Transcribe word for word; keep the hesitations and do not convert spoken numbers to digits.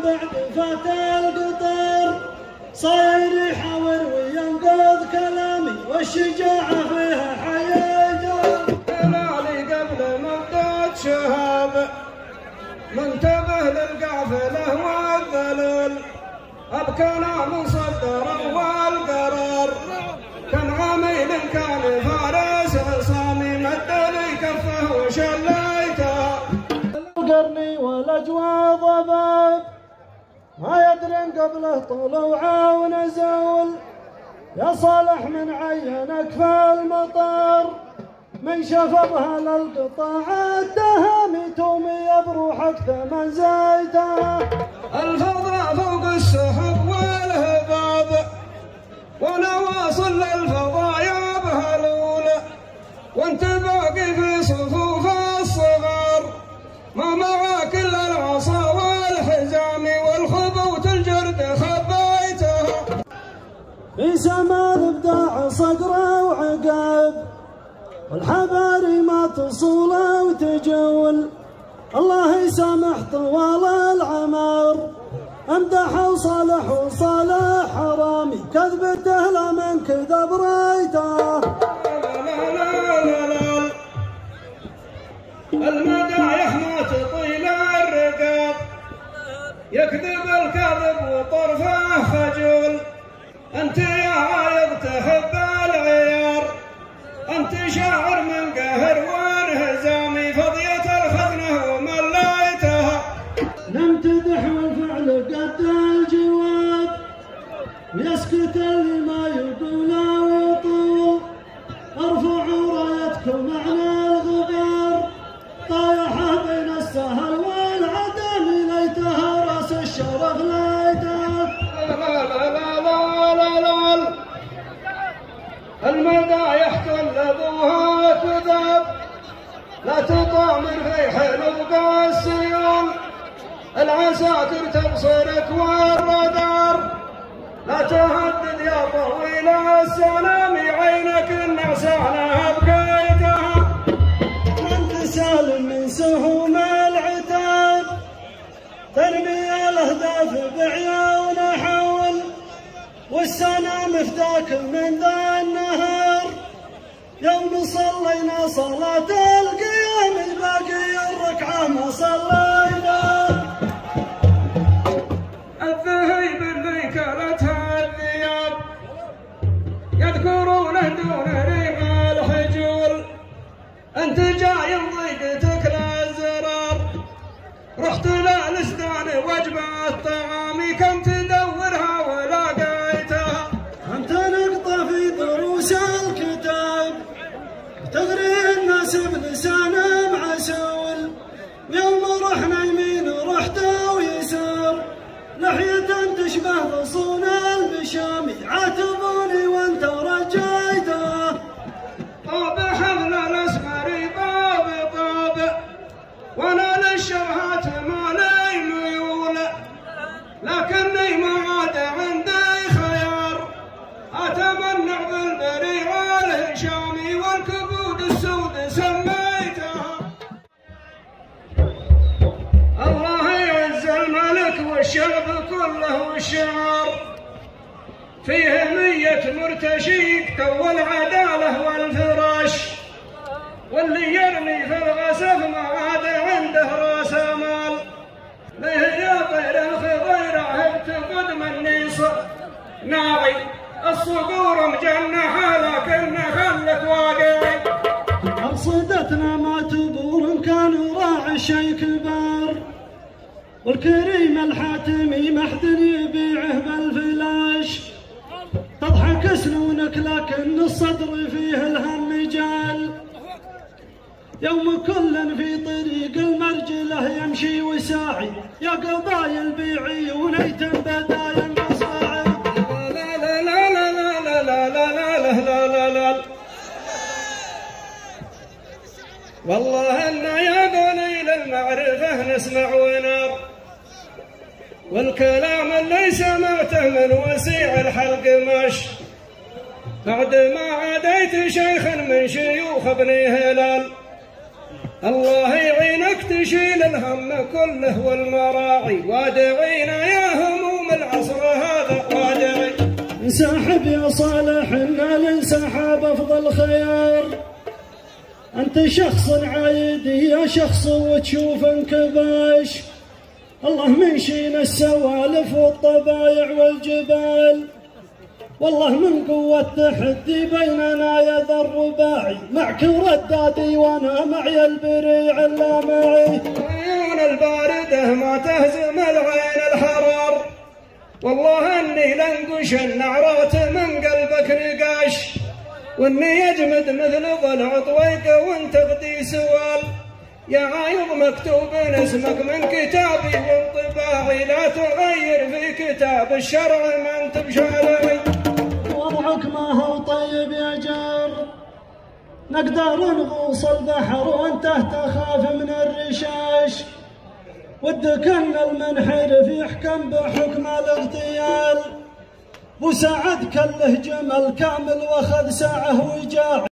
بعد فات القطر صاير يحاور وينقذ كلامي والشجاعة فيها حياة. هلالي قبل مدة شهاب منتبه للقافلة والذلل أبكانا مصدرا والقرار كم عميل كان فارس صامي مد لي كفه وشليته. القرني والأجواء ضباب ما يدرين قبله طلوع ونزول يا صالح من عينك في المطر من شفظها للقطاع الدهامي تومي بروحك ثمن زيته. الفضاء فوق السحب والهباب وانا واصل للفضايا بهالولى وانت باقي في صفوف الصغار ما معاك الا العصا والحزام والخبوت الجرد خبيتها. في سماء ابداع صقره وعقاب والحباري ما تصول وتجول الله يسامح طوال العمر امدح وصالح وصالح حرامي كذبته لمن كذب رايته. المدايح ما تطيل الرقاب يكذب الكذب وطرفه خجول انت يا عايض تحب العيار انت شاعر من قهر وانهزامي فضية الخزنه ومليتها. نمتدح والفعل قد الجواب ويسكت اللي ما يقول وطول ارفعوا رايتكم على الغبار طايحه بين السهل والعدم ليتها راس الشرف ليته. لا لا لا لا لا لا المدايح كلبوها كذاب لا تطامر في حلوق السيول العساكر تبصرك والردار لا تهدد يا طويل السلام عينك النعسانه بكيتها. انت سالم من سهوم العتاب ترمي الاهداف بعيون حول والسنة مفداك من ذا النهار يوم صلينا صلاة القيام باقي الركعة ما صلينا. الذهيب اللي كلتها الذياب يذكرونه دون ريح الحجول انت جاي ضيقتك للزرار رحت للسدان وجبة الطعام كم تدورها ولاقيتها. انت نقطة في دروس الكتاب تغري الناس بلسان معسول يوم رحنا يمين ورحت ويسار لحية تشبه غصون البشام عاتبوني وانت رجيته. طاب حبل الاسمر طاب طاب وانا للشرهات ما لي ميول لكني ما عاد عندي خيار اتمنع بالبري والهشامي والكبود السود سميتها. الله يعز الملك والشعب كله والشعار فيه مية مرتشي تو العداله والفراش واللي يرمي في الغسف ما عاد عنده راس مال ليه يا طير الخضير عهبت قدم النيص ناعي الصقور مجنحه لكن خلك واقعي. أرصدتنا ما تبور كان راعي شي كبار والكريم الحاتمي محد يبيعه بالفلاش تضحك سنونك لكن الصدر فيه الهم جال يوم كل في طريق المرجله يمشي وساعي يا قبايل بعيون يتم بدايا المصاعب. لا لا لا لا لا لا لا لا لا لا لا والله ان يا قليل المعرفه نسمع ونار والكلام اللي سمعته من وسيع الحلق مش بعد ما عاديت شيخ من شيوخ ابن هلال الله يعينك تشيل الهم كله والمراعي، وادعينا يا هموم العصر هذا وادعي. انسحب يا صالح إنا لانسحاب أفضل خيار، أنت شخص عايدي يا شخص وتشوف انكباش، الله منشينا السوالف والطبايع والجبال، والله من قوة تحدي بيننا يا ذا الرباعي، معك وردادي وانا معي البريع اللامعي. عيون الباردة ما تهزم العين الحرار، والله اني لنقش النعرات من قلبك نقاش، واني يجمد مثل ضلع طويق وانت غدي سوال، يا عايض مكتوب اسمك من كتابي وانطباعي، لا تغير في كتاب الشرع ما انت بشعري. وضعك ما هو طيب يا جار، نقدر نغوص البحر وانت تخاف من الرشاش، ودك ان المنحرف يحكم بحكم الاغتيال، وسعد كله جمل كامل واخذ ساعه وجاع.